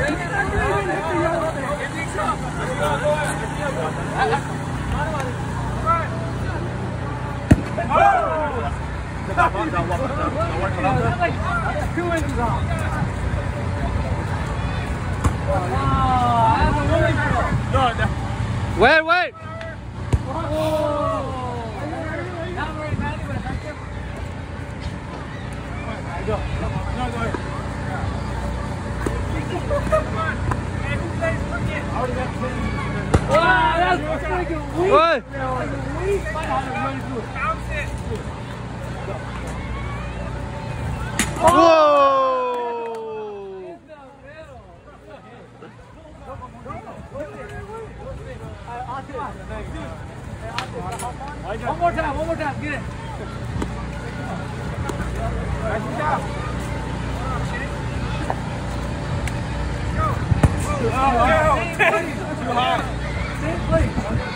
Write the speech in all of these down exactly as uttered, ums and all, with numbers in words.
Two inches off. Wow, that's a really good. No, no. Wait, wait. Oh. Not very badly, but effective. Go. No, go ahead. Come on. Wow, that's freaking weak. What? Weak. Bounce it. Whoa! One more time, one more time, get it. Too high. Same place.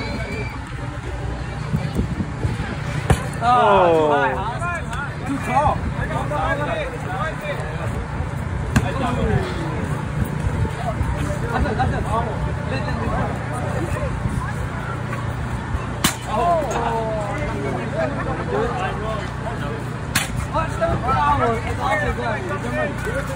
Oh, too high, huh? Too tall. That's it, that's it. Oh. Watch the power. It's also good.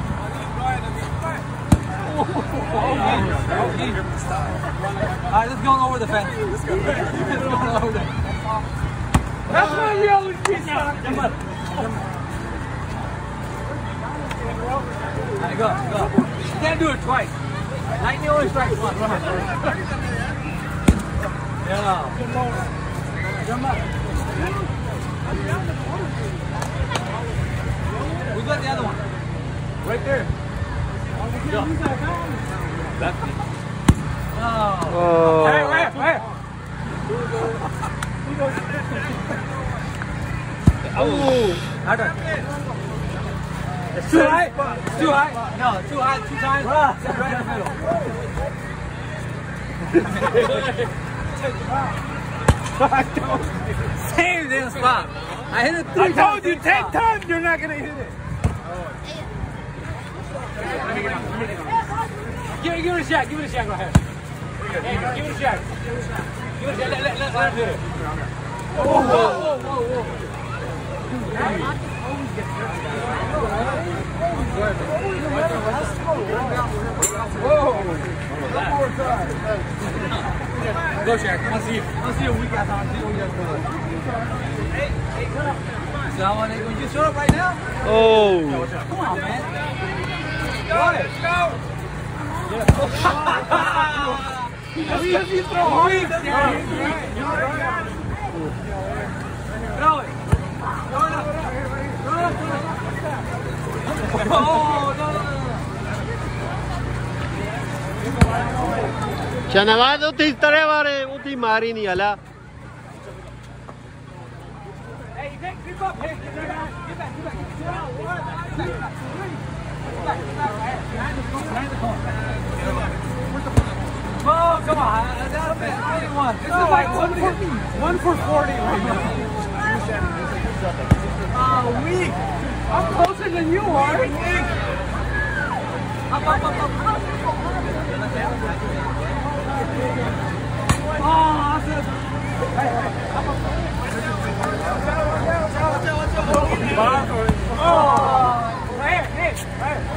Alright, let's go over the fence. Let's go over there. That's why you always keep stuck. Jump up. Alright, go, go. You can't do it twice. Lightning only strikes once. Yeah. Jump up. We got the other one. Right there. Go. Lefty. Oh. Oh. Hey, wait, wait. Oh. Okay. It's too high. It's too high. No, too high. Two times. Sit right in the middle. Same damn spot. I hit it three I told times. you ten times you're not gonna hit it. Give, give it a shot. Give it a shot. Go ahead. Hey, give it a shot. Give it a shot. Let, let, let, let him hit it. Whoa, whoa, whoa, whoa, whoa. Go, Shaq. Let's see. Let's see if we got time. See what we got going. Hey, hey, come on. Someone, when you show up right now? Oh. Come on, man. Go ahead. Go. If you throw hard, throw it. Throw it up. Throw it up. Oh, no, no, no. Shanawaz uti tare ware uti mari nahi hala. Hey, you take creep up. Hey, get back. Get back. Get back. Get out. One, two, three. Get back. Get back. Behind the cone. Behind the cone. Oh, come on. That's twenty-one. This is like one for me. One for forty right now. Oh, weak. I'm closer than you are. Up, up, up, up, up. Oh, awesome. Hey, hey. Up, up, up. Oh, right here, hey, right here.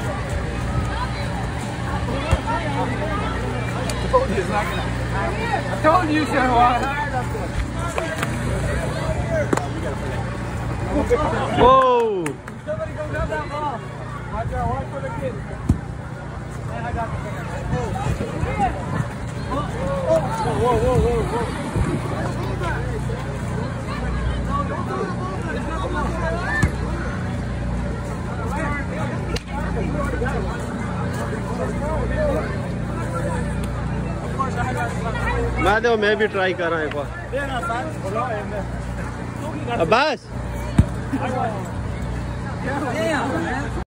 I told you it's not gonna. I told you, Shanawaz. Whoa. Somebody go grab that ball. Watch out, watch for the kid. Man, I got the thing. Whoa, whoa, whoa, whoa, whoa. मैं तो मैं भी try कर रहा हूँ एक बार। Abbas Damn, man.